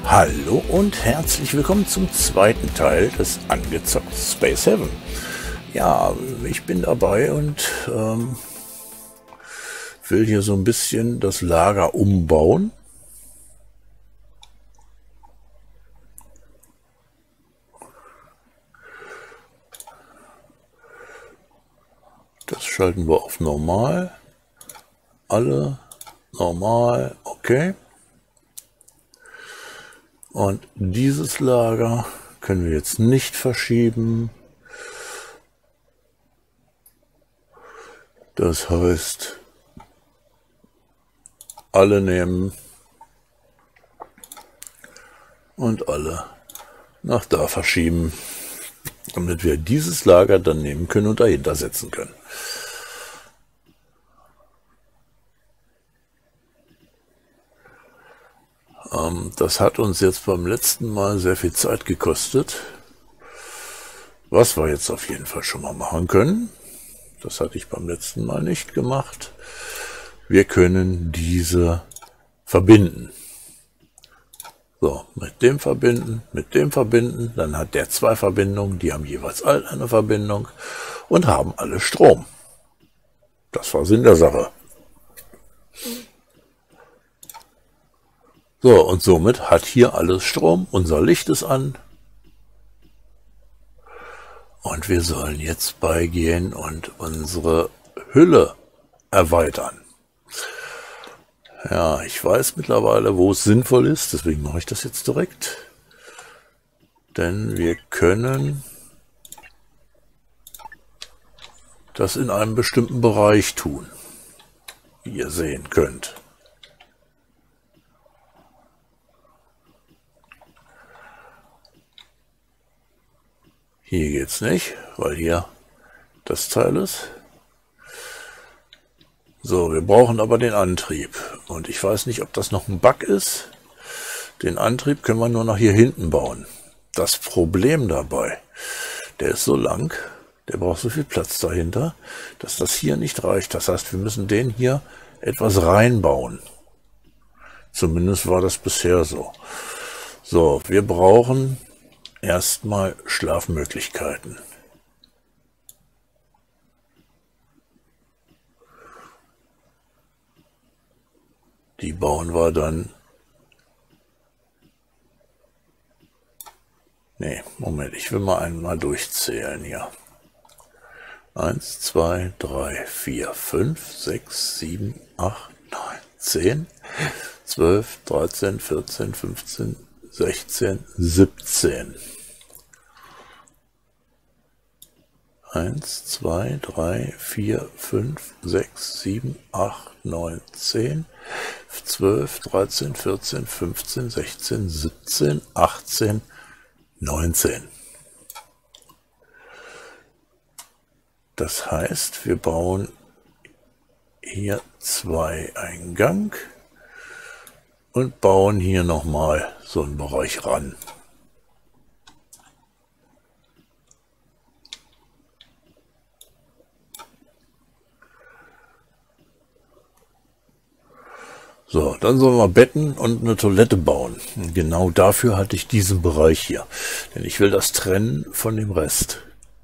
Hallo und herzlich willkommen zum zweiten Teil des angezockt Space Heaven. Ja, ich bin dabei und will hier so ein bisschen das Lager umbauen. Das schalten wir auf normal. Alle normal, okay. Und dieses Lager können wir jetzt nicht verschieben. Das heißt, alle nehmen und alle nach da verschieben, damit wir dieses Lager dann nehmen können und dahinter setzen können. Das hat uns jetzt beim letzten Mal sehr viel Zeit gekostet. Was wir jetzt auf jeden Fall schon mal machen können, das hatte ich beim letzten Mal nicht gemacht. Wir können diese verbinden. So, mit dem verbinden, dann hat der zwei Verbindungen, die haben jeweils alle eine Verbindung und haben alle Strom. Das war Sinn der Sache. So, und somit hat hier alles Strom, unser Licht ist an. Und wir sollen jetzt beigehen und unsere Hülle erweitern. Ja, ich weiß mittlerweile, wo es sinnvoll ist, deswegen mache ich das jetzt direkt. Denn wir können das in einem bestimmten Bereich tun, wie ihr sehen könnt. Hier geht's nicht, weil hier das Teil ist. So, wir brauchen aber den Antrieb. Und ich weiß nicht, ob das noch ein Bug ist. Den Antrieb können wir nur nach hier hinten bauen. Das Problem dabei, der ist so lang, der braucht so viel Platz dahinter, dass das hier nicht reicht. Das heißt, wir müssen den hier etwas reinbauen. Zumindest war das bisher so. So, wir brauchen erstmal Schlafmöglichkeiten. Die bauen wir dann. Nee, Moment, ich will mal einmal durchzählen hier. 1, 2, 3, 4, 5, 6, 7, 8, 9, 10, 12, 13, 14, 15, 16, 17. 1, 2, 3, 4, 5, 6, 7, 8, 9, 10, 12, 13, 14, 15, 16, 17, 18, 19. Das heißt, wir bauen hier zwei Eingang und bauen hier nochmal so einen Bereich ran. So, dann sollen wir Betten und eine Toilette bauen. Genau dafür hatte ich diesen Bereich hier. Denn ich will das trennen von dem Rest.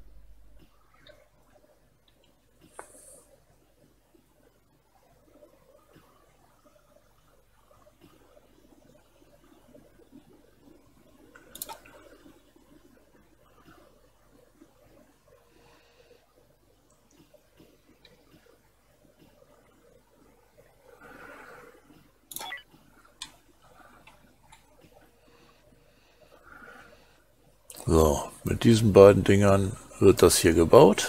So, mit diesen beiden Dingern wird das hier gebaut.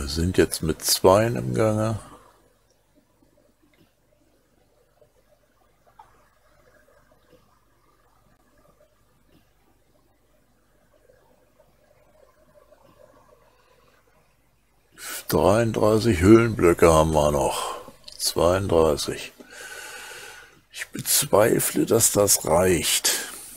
Wir sind jetzt mit 2 im Gange. ...33 Höhlenblöcke haben wir noch. 32. Ich bezweifle, dass das reicht.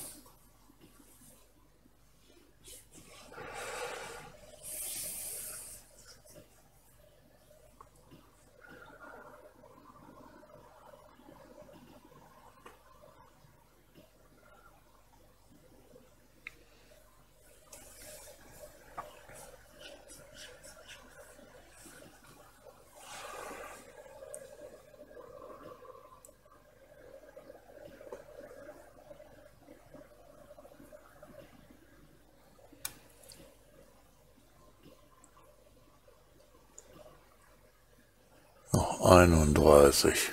Noch 31.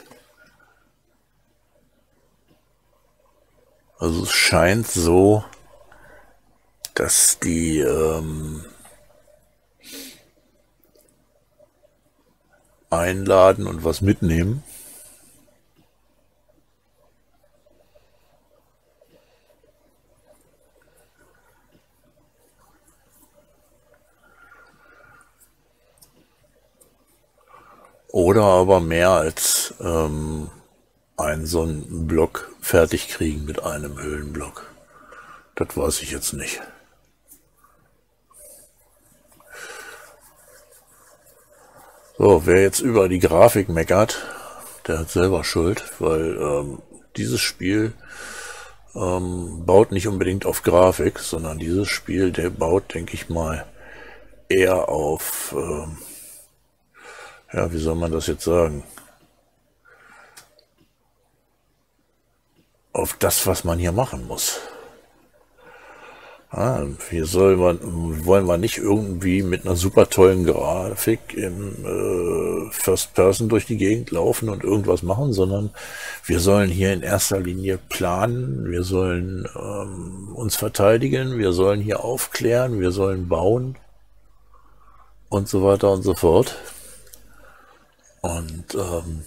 Also es scheint so, dass die einladen und was mitnehmen. Oder aber mehr als einen so einen Block fertig kriegen mit einem Höhlenblock. Das weiß ich jetzt nicht. So, wer jetzt über die Grafik meckert, der hat selber Schuld, weil dieses Spiel baut nicht unbedingt auf Grafik, sondern dieses Spiel, der baut, denke ich mal, eher auf, ja, wie soll man das jetzt sagen? Auf das, was man hier machen muss. Hier wollen wir nicht irgendwie mit einer super tollen Grafik im First Person durch die Gegend laufen und irgendwas machen, sondern wir sollen hier in erster Linie planen, wir sollen uns verteidigen, wir sollen hier aufklären, wir sollen bauen und so weiter und so fort. Und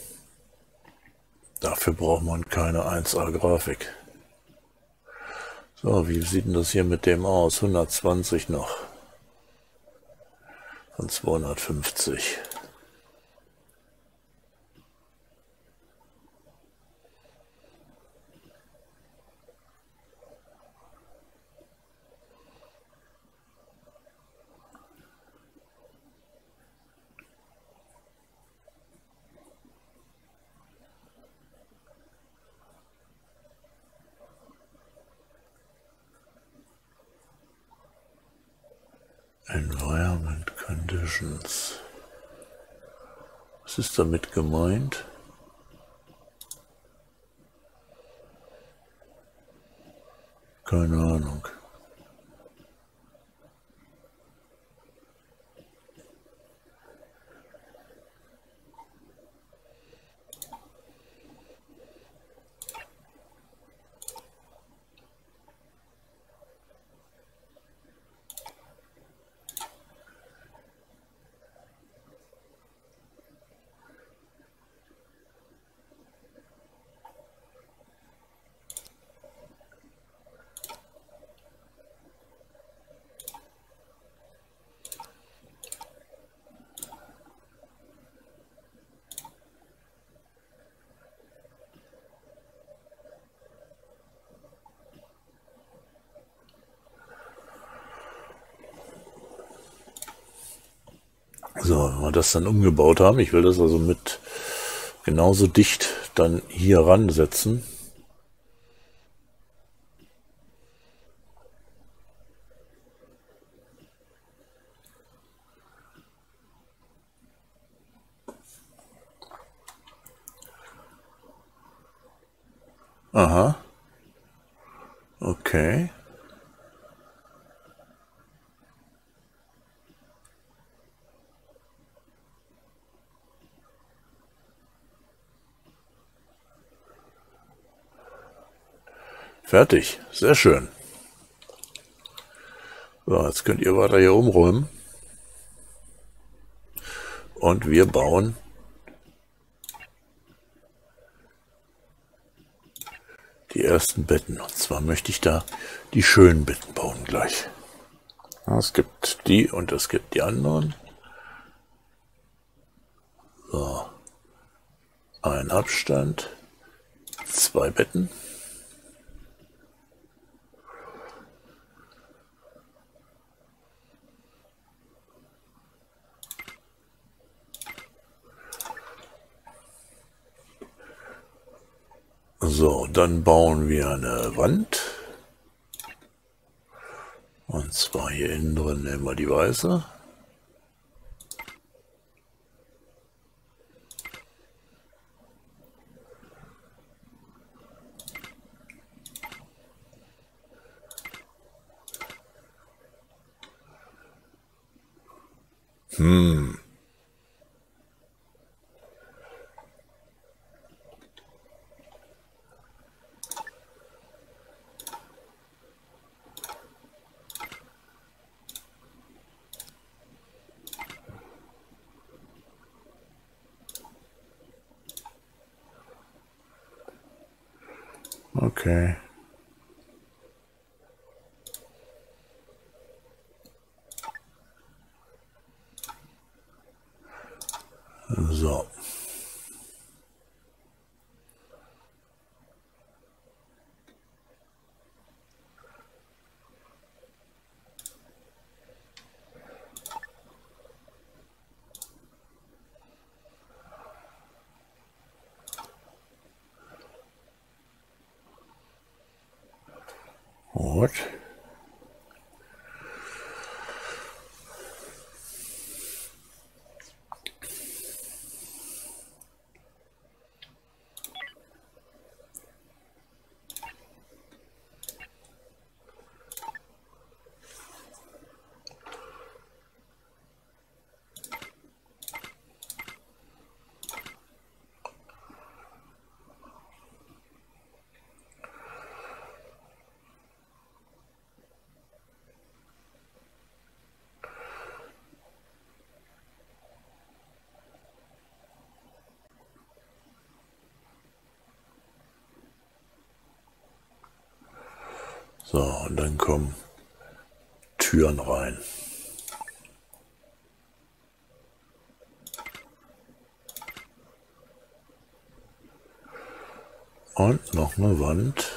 dafür braucht man keine 1A-Grafik. So, wie sieht denn das hier mit dem aus? 120 noch. Von 250. Environment Conditions. Was ist damit gemeint? Keine Ahnung. So, wenn wir das dann umgebaut haben, ich will das also mit genauso dicht dann hier ransetzen. Aha. Okay. Fertig. Sehr schön. So, jetzt könnt ihr weiter hier umräumen. Und wir bauen die ersten Betten. Und zwar möchte ich da die schönen Betten bauen gleich. Es gibt die und es gibt die anderen. So. Ein Abstand. 2 Betten. So, dann bauen wir eine Wand. Und zwar hier innen drin nehmen wir die weiße. Okay. So. Gut. So, und dann kommen Türen rein. Und noch eine Wand.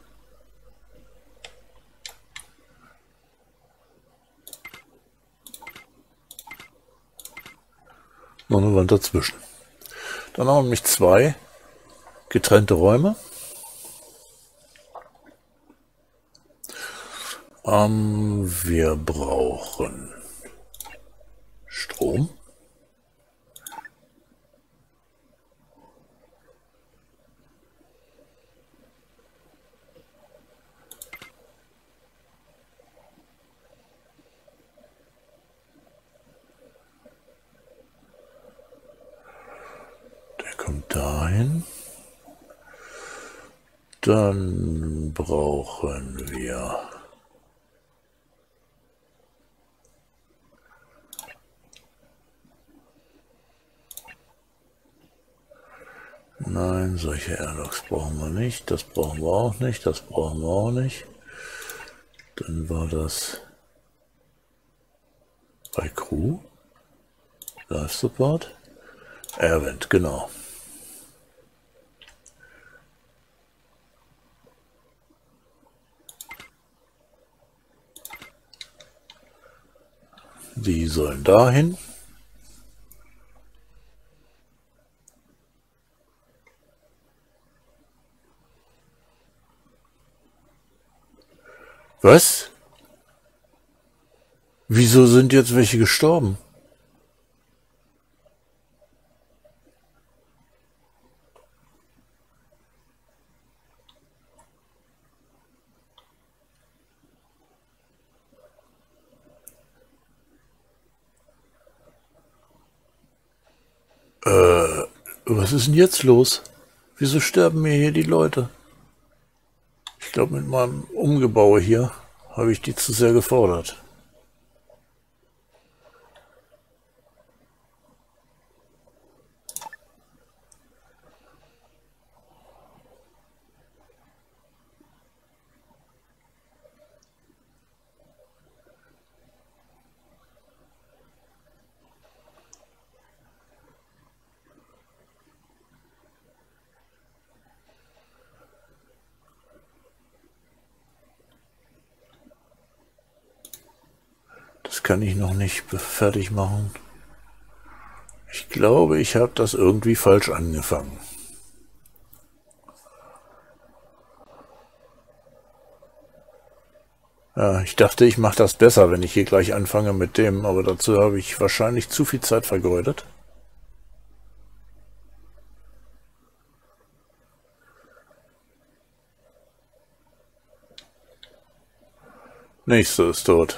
Noch eine Wand dazwischen. Dann haben wir nämlich 2 getrennte Räume. Wir brauchen Strom. Der kommt dahin. Dann brauchen wir Nein, solche Airlocks brauchen wir nicht. Das brauchen wir auch nicht. Das brauchen wir auch nicht. Dann war das bei Crew. Live Support. Airvent, genau. Die sollen dahin. Was? Wieso sind jetzt welche gestorben? Was ist denn jetzt los? Wieso sterben mir hier die Leute? Ich glaube, mit meinem Umgebaue hier habe ich die zu sehr gefordert. das kann ich noch nicht fertig machen. Ich glaube, ich habe das irgendwie falsch angefangen. Ja, ich dachte, ich mache das besser, wenn ich hier gleich anfange mit dem, aber dazu habe ich wahrscheinlich zu viel Zeit vergeudet. Nächste ist tot.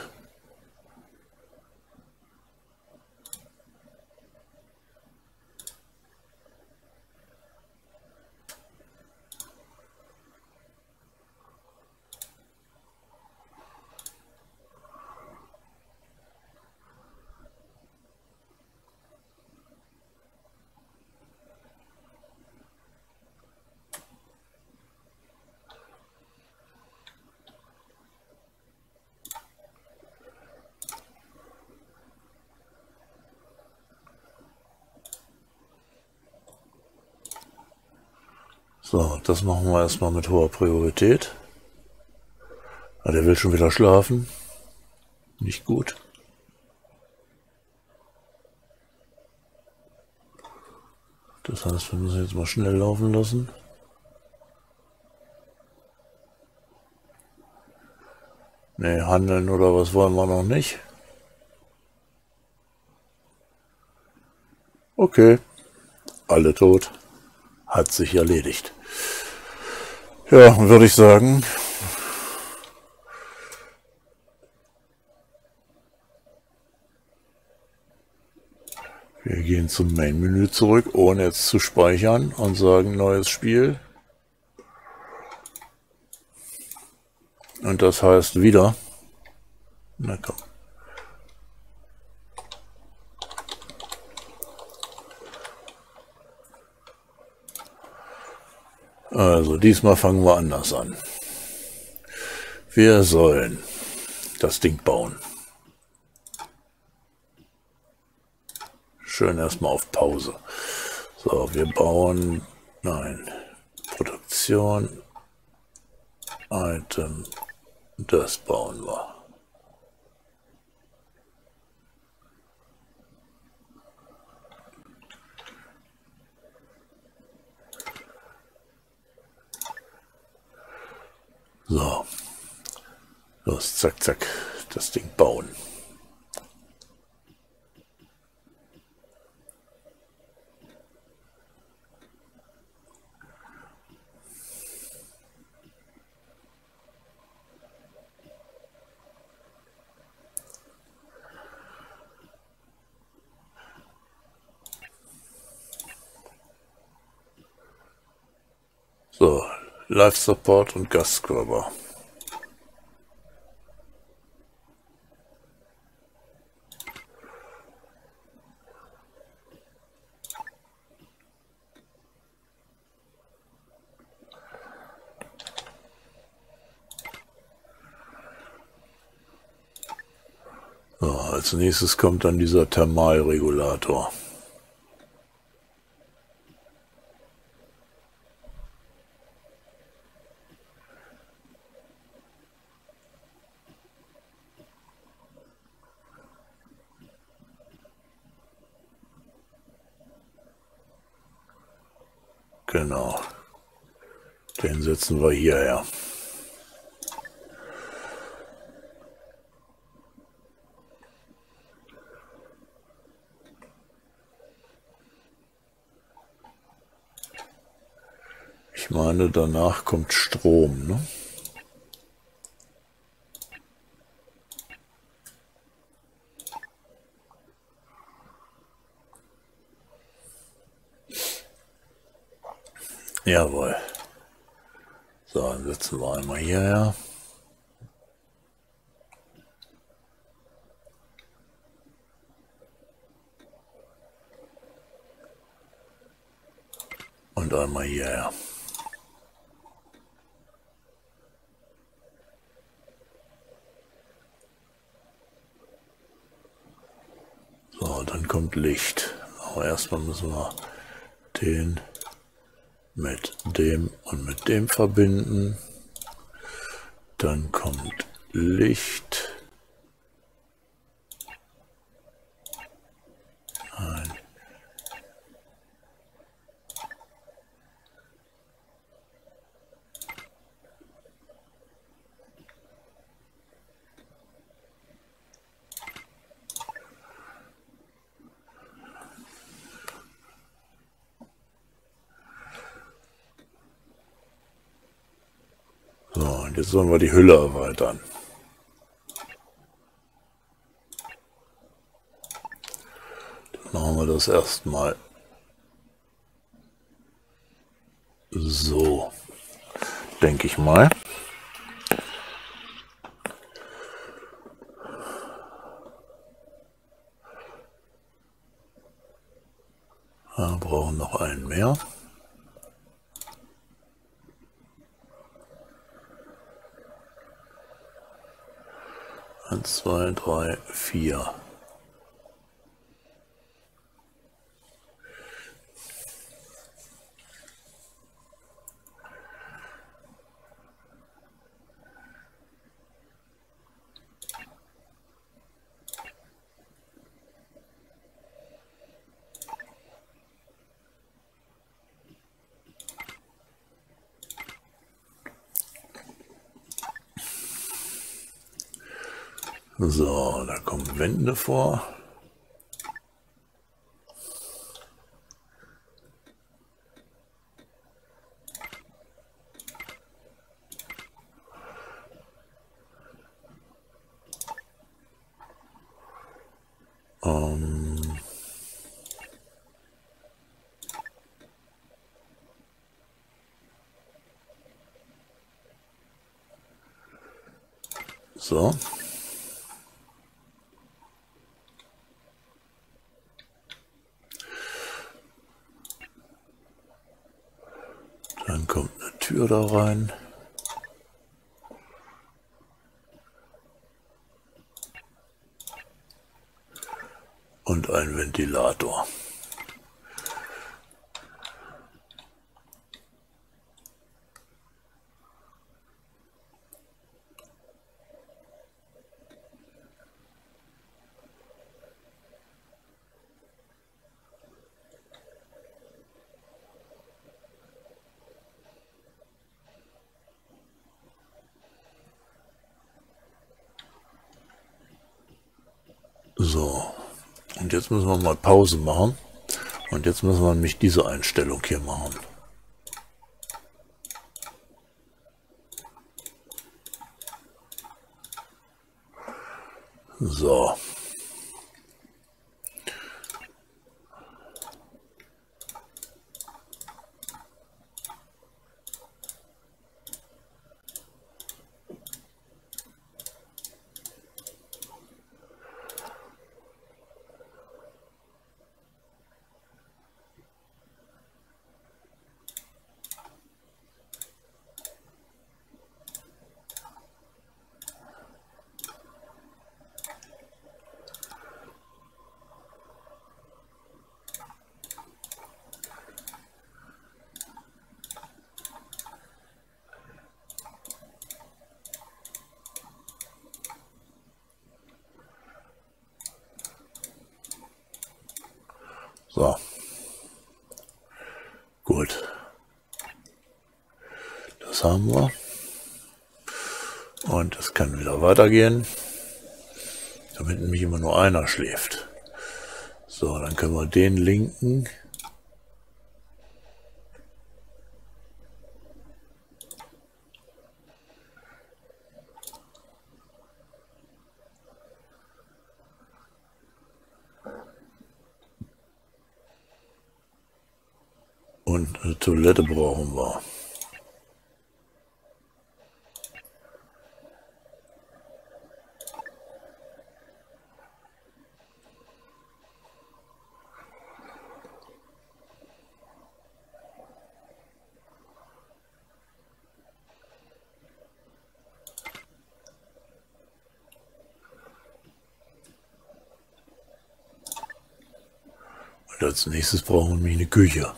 So, das machen wir erstmal mit hoher Priorität. Ah, der will schon wieder schlafen. Nicht gut. Das heißt, wir müssen jetzt mal schnell laufen lassen. Ne, handeln oder was wollen wir noch nicht. Okay, alle tot. Hat sich erledigt. Ja, würde ich sagen, wir gehen zum Main-Menü zurück, ohne jetzt zu speichern und sagen neues Spiel. Und das heißt wieder. Na komm. Also diesmal fangen wir anders an. Wir sollen das Ding bauen. Schön erstmal auf Pause. So, wir bauen, nein, Produktion, Item, das bauen wir. So, los, zack, zack, das Ding bauen. So, Live Support und Gastscrubber. So, als nächstes kommt dann dieser Thermalregulator. Genau. Den setzen wir hierher. Ich meine, danach kommt Strom, ne? Jawohl. So, dann setzen wir einmal hierher. Und einmal hierher. So, dann kommt Licht. Aber erstmal müssen wir den mit dem und mit dem verbinden. Dann kommt Licht. So, und jetzt sollen wir die Hülle erweitern. Dann machen wir das erstmal so, denke ich mal. Wir brauchen noch einen mehr. 1, 2, 3, 4. So, da kommen Wände vor. So. Dann kommt eine Tür da rein. Und ein Ventilator. So, und jetzt müssen wir mal Pause machen. Und jetzt müssen wir nämlich diese Einstellung hier machen. So. So. Gut. Das haben wir. Und es kann wieder weitergehen, damit nämlich immer nur einer schläft. So, dann können wir den linken. Und eine Toilette brauchen wir. Und als nächstes brauchen wir eine Küche.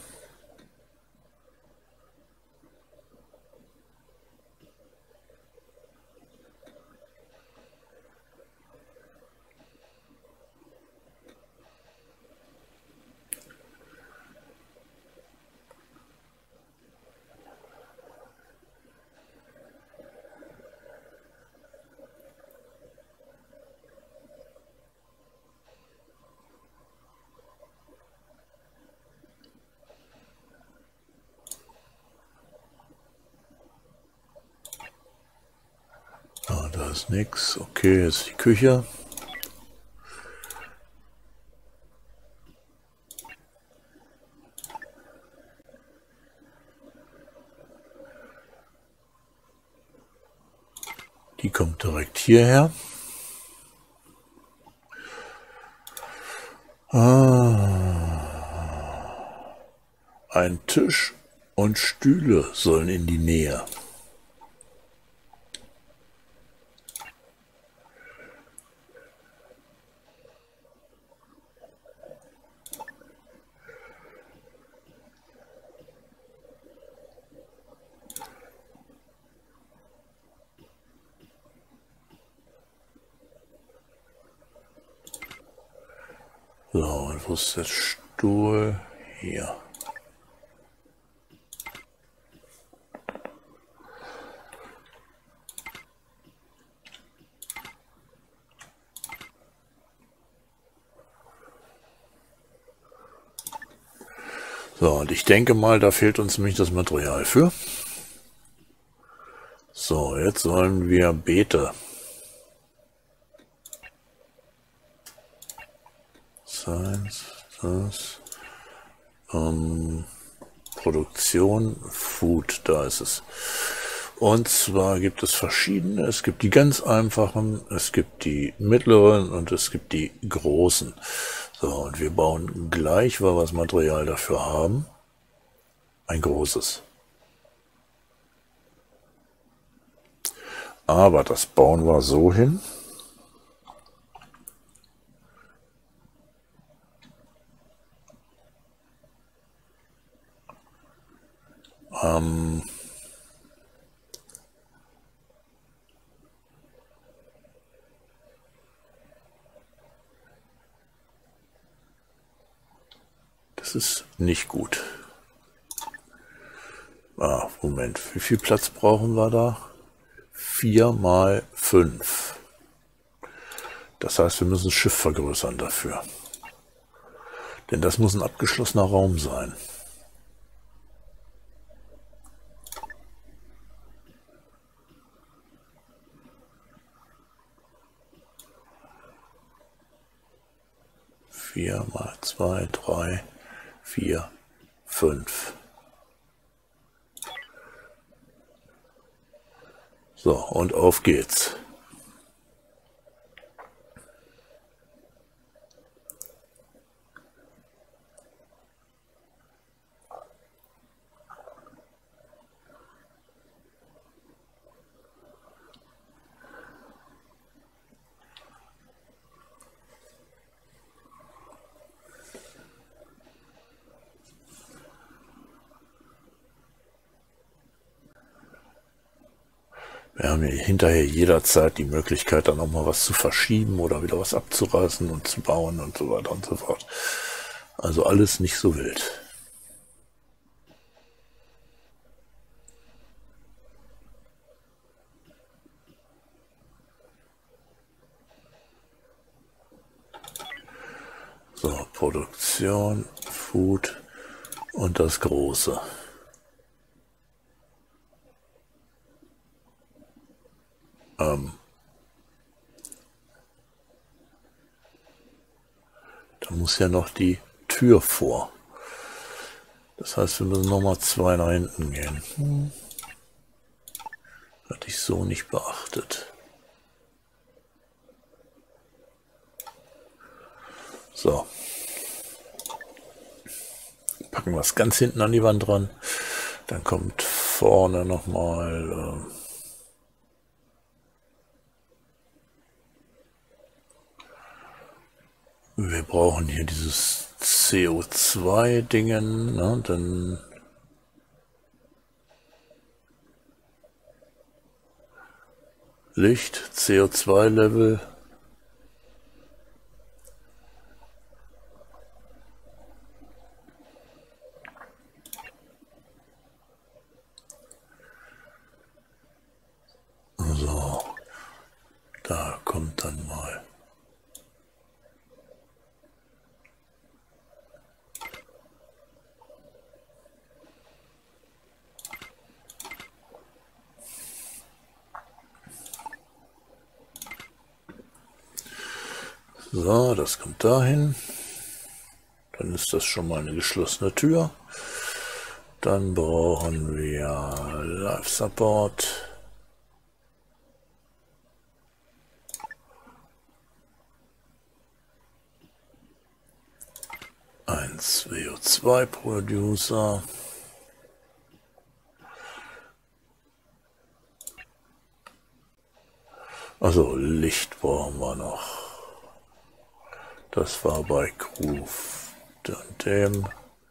ist nichts. Okay, jetzt ist die Küche. Die kommt direkt hierher. Ein Tisch und Stühle sollen in die Nähe. So, und wo ist der Stuhl? Hier. So, und ich denke mal, da fehlt uns nämlich das Material für. So, jetzt sollen wir Beete. Das. Produktion, Food, da ist es. Und zwar gibt es verschiedene. Es gibt die ganz einfachen, es gibt die mittleren und es gibt die großen. So, und wir bauen gleich, weil wir das Material dafür haben, ein großes. Aber das bauen wir so hin. Das ist nicht gut. Moment, wie viel Platz brauchen wir da? 4 mal 5. Das heißt, wir müssen das Schiff vergrößern dafür. Denn das muss ein abgeschlossener Raum sein. Vier mal 2, 3, 4, 5. So, und auf geht's. Wir haben hinterher jederzeit die Möglichkeit, dann auch mal was zu verschieben oder wieder was abzureißen und zu bauen und so weiter und so fort. Also alles nicht so wild. So, Produktion, Food und das Große. Da muss ja noch die Tür vor. Das heißt, wir müssen nochmal 2 nach hinten gehen. Hatte ich so nicht beachtet. So. Packen wir es ganz hinten an die Wand dran. Dann kommt vorne nochmal... wir brauchen hier dieses CO2-Dingen, ne? Dann Licht, CO2-Level. So, da kommt dann mal. So, das kommt dahin. Dann ist das schon mal eine geschlossene Tür. Dann brauchen wir Live Support. Ein CO2 Producer. Also Licht brauchen wir noch. Das war bei Groove und dem.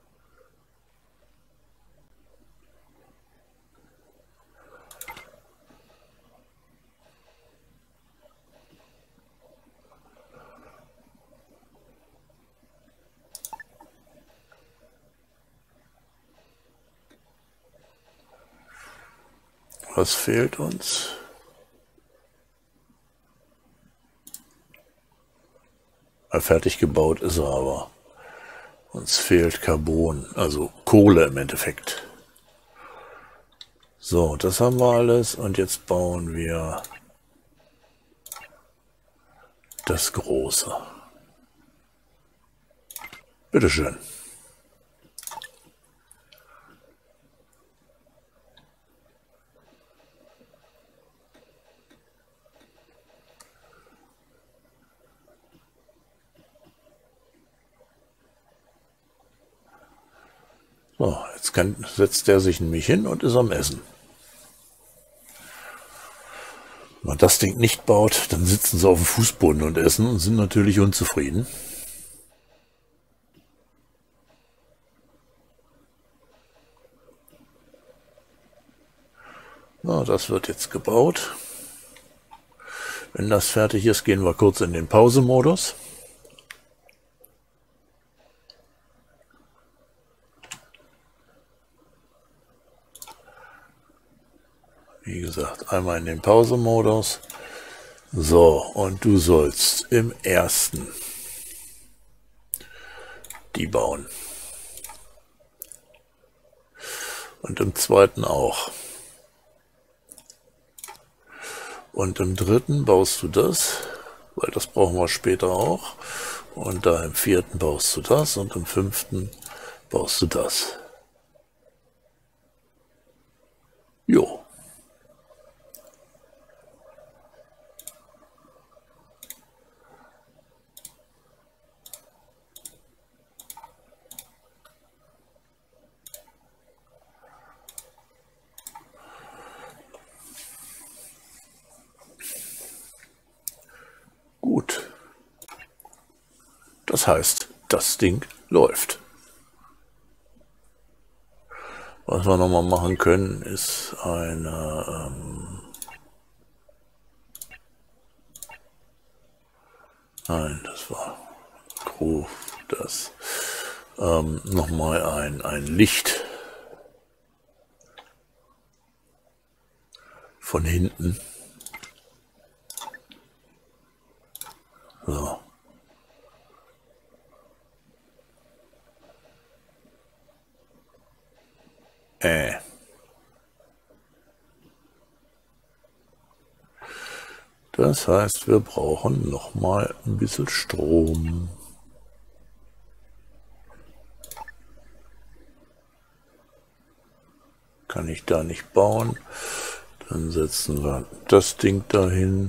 Was fehlt uns? Fertig gebaut ist er aber. Uns fehlt Carbon, also Kohle im Endeffekt. So, das haben wir alles und jetzt bauen wir das Große. Bitteschön. So, jetzt setzt er sich nämlich hin und ist am Essen. Wenn man das Ding nicht baut, dann sitzen sie auf dem Fußboden und essen und sind natürlich unzufrieden. So, das wird jetzt gebaut. Wenn das fertig ist, gehen wir kurz in den Pause-Modus. Wie gesagt, einmal in den Pause-Modus. So, und du sollst im ersten die bauen. Und im zweiten auch. Und im dritten baust du das, weil das brauchen wir später auch. Und da im vierten baust du das und im fünften baust du das. Jo. Gut. Das heißt, das Ding läuft. Was wir nochmal machen können, ist eine nein, das war Groove, das nochmal ein Licht von hinten. So. Das heißt, wir brauchen noch mal ein bisschen Strom. Kann ich da nicht bauen. Dann setzen wir das Ding dahin.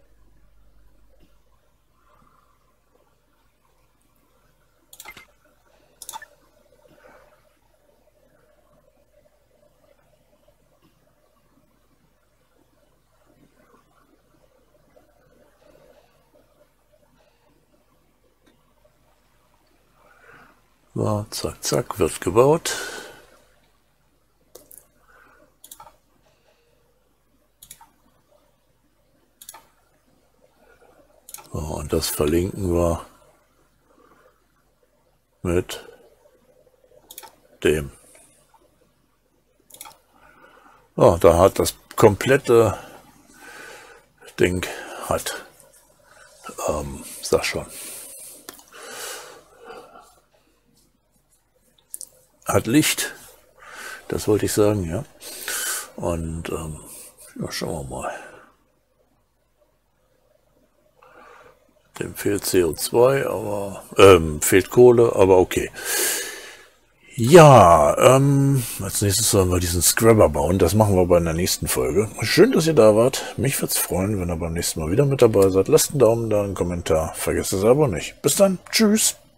So, zack, zack, wird gebaut. So, und das verlinken wir mit dem. So, da hat das komplette Ding sag schon, hat Licht, das wollte ich sagen, ja. Und ja, schauen wir mal. Dem fehlt CO2, aber fehlt Kohle, aber okay. Ja, als nächstes sollen wir diesen Scrabber bauen. Das machen wir bei einer nächsten Folge. Schön, dass ihr da wart. Mich würde es freuen, wenn ihr beim nächsten Mal wieder mit dabei seid. Lasst einen Daumen da, einen Kommentar. Vergesst das Abo nicht. Bis dann. Tschüss.